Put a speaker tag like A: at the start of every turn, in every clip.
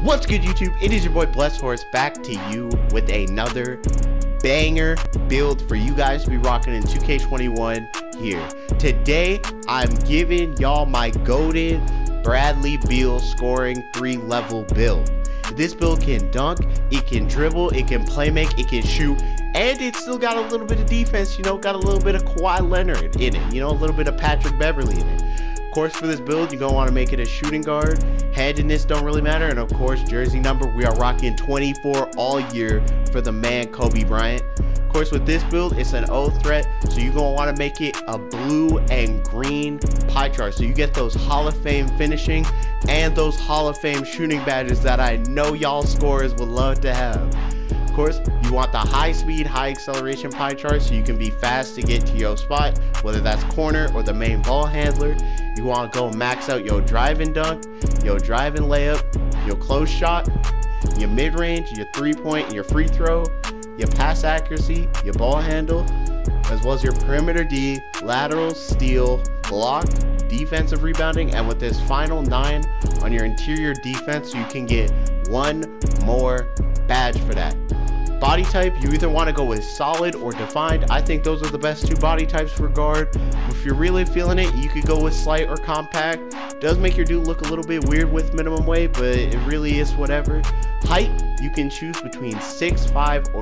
A: What's good, YouTube? It is your boy Blessed Horse back to you with another banger build for you guys to be rocking in 2K21 here. Today, I'm giving y'all my goated Bradley Beal scoring 3-level build. This build can dunk, it can dribble, it can play make, it can shoot, and it's still got a little bit of defense, you know, got a little bit of Kawhi Leonard in it, you know, a little bit of Patrick Beverly in it. Of course, for this build, you're going to want to make it a shooting guard. Handedness don't really matter. And of course, jersey number, we are rocking 24 all year for the man, Kobe Bryant. Of course, with this build, it's an O threat. So you're going to want to make it a blue and green pie chart. So you get those Hall of Fame finishing and those Hall of Fame shooting badges that I know y'all scorers would love to have. Of course, you want the high speed, high acceleration pie chart so you can be fast to get to your spot, whether that's corner or the main ball handler. You want to go max out your drive and dunk, your drive and layup, your close shot, your mid range, your 3-point, your free throw, your pass accuracy, your ball handle, as well as your perimeter D, lateral, steal, block, defensive rebounding, and with this final 9 on your interior defense, so you can get one more badge for that. Body type, you either want to go with solid or defined. I think those are the best two body types for guard. If you're really feeling it, you could go with slight or compact. Does make your dude look a little bit weird with minimum weight, but it really is whatever. Height, you can choose between 6'5 or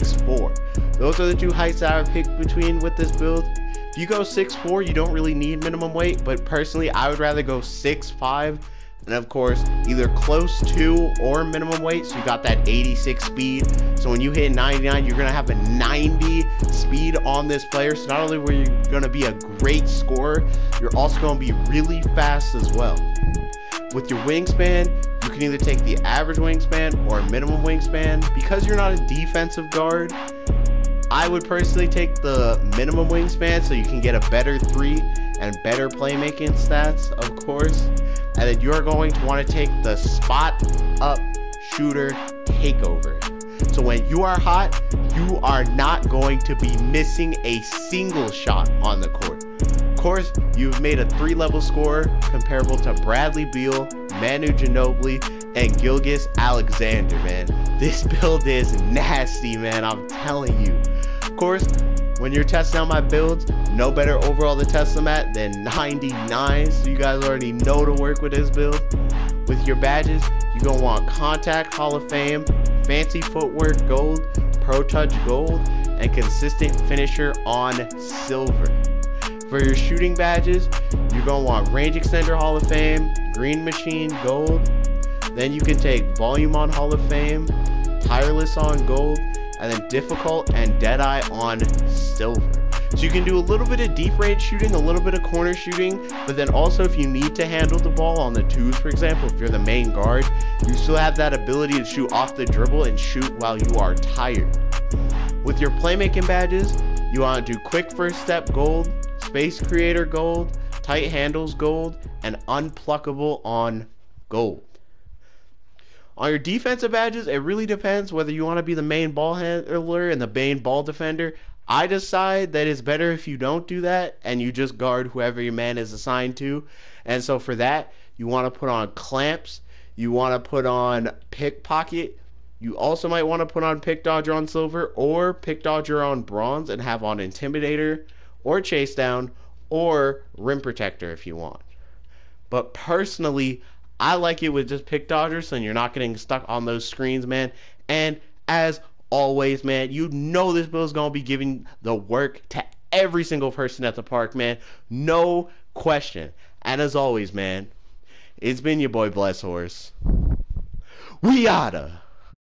A: 6'4. Those are the two heights that I picked between with this build. If you go 6'4, you don't really need minimum weight, but personally, I would rather go 6'5. And of course, either close to or minimum weight, so you got that 86 speed. So when you hit 99, you're going to have a 90 speed on this player. So not only were you going to be a great scorer, you're also going to be really fast as well. With your wingspan, you can either take the average wingspan or minimum wingspan. Because you're not a defensive guard, I would personally take the minimum wingspan so you can get a better 3 and better playmaking stats, of course. And then you're going to want to take the spot up shooter takeover. So when you are hot, you are not going to be missing a single shot on the court. Of course, you've made a 3-level score comparable to Bradley Beal, Manu Ginobili, and Gilgeous-Alexander, man. This build is nasty, man, I'm telling you. Of course, when you're testing out my builds, no better overall to test them at than 99. So you guys already know to work with this build. With your badges, you're going to want Contact Hall of Fame, Fancy Footwork Gold, Pro Touch Gold, and Consistent Finisher on Silver. For your shooting badges, you're going to want Range Extender Hall of Fame, Green Machine Gold. Then you can take Volume on Hall of Fame, Tireless on Gold, and then Difficult and Deadeye on Silver. So you can do a little bit of deep range shooting, a little bit of corner shooting, but then also if you need to handle the ball on the twos, for example, if you're the main guard, you still have that ability to shoot off the dribble and shoot while you are tired. With your playmaking badges, you want to do Quick First Step Gold, Space Creator Gold, Tight Handles Gold, and Unpluckable on Gold. On your defensive badges, it really depends whether you want to be the main ball handler and the main ball defender. I decide that it's better if you don't do that and you just guard whoever your man is assigned to. And so for that, you want to put on Clamps. You want to put on Pickpocket. You also might want to put on Pick Dodger on Silver or Pick Dodger on Bronze and have on Intimidator or Chase Down or Rim Protector if you want. But personally, I like it with just Pick Dodgers, so you're not getting stuck on those screens, man. And as always, man, you know this build is going to be giving the work to every single person at the park, man. No question. And as always, man, it's been your boy Blessed Horse. We oughta.